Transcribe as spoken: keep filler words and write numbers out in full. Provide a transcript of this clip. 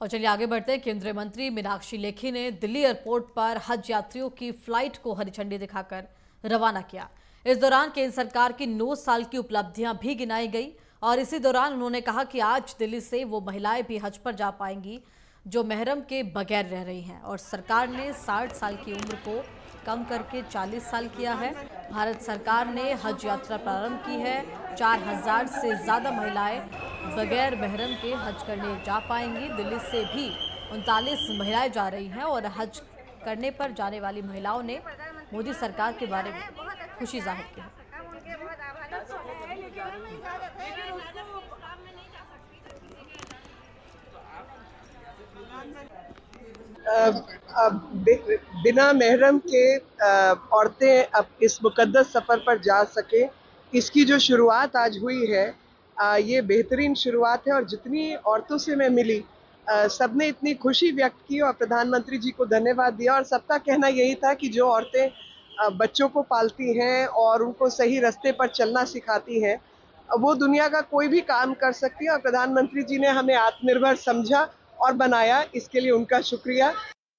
और चलिए आगे बढ़ते हैं। केंद्रीय मंत्री मीनाक्षी लेखी ने दिल्ली एयरपोर्ट पर हज यात्रियों की फ्लाइट को हरी झंडी दिखाकर रवाना किया। इस दौरान केंद्र सरकार की नौ साल की उपलब्धियां भी गिनाई गई और इसी दौरान उन्होंने कहा कि आज दिल्ली से वो महिलाएं भी हज पर जा पाएंगी जो महरम के बगैर रह रही हैं। और सरकार ने साठ साल की उम्र को कम करके चालीस साल किया है। भारत सरकार ने हज यात्रा प्रारंभ की है। चार हजार से ज्यादा महिलाएं बगैर महरम के हज करने जा पाएंगी। दिल्ली से भी उनतालीस महिलाएं जा रही हैं और हज करने पर जाने वाली महिलाओं ने मोदी सरकार के बारे में खुशी जाहिर की है। अब बिना महरम के औरतें अब इस मुकद्दस सफ़र पर जा सके, इसकी जो शुरुआत आज हुई है, ये बेहतरीन शुरुआत है। और जितनी औरतों से मैं मिली, सबने इतनी खुशी व्यक्त की और प्रधानमंत्री जी को धन्यवाद दिया। और सबका कहना यही था कि जो औरतें बच्चों को पालती हैं और उनको सही रास्ते पर चलना सिखाती हैं, वो दुनिया का कोई भी काम कर सकती है। और प्रधानमंत्री जी ने हमें आत्मनिर्भर समझा और बनाया, इसके लिए उनका शुक्रिया।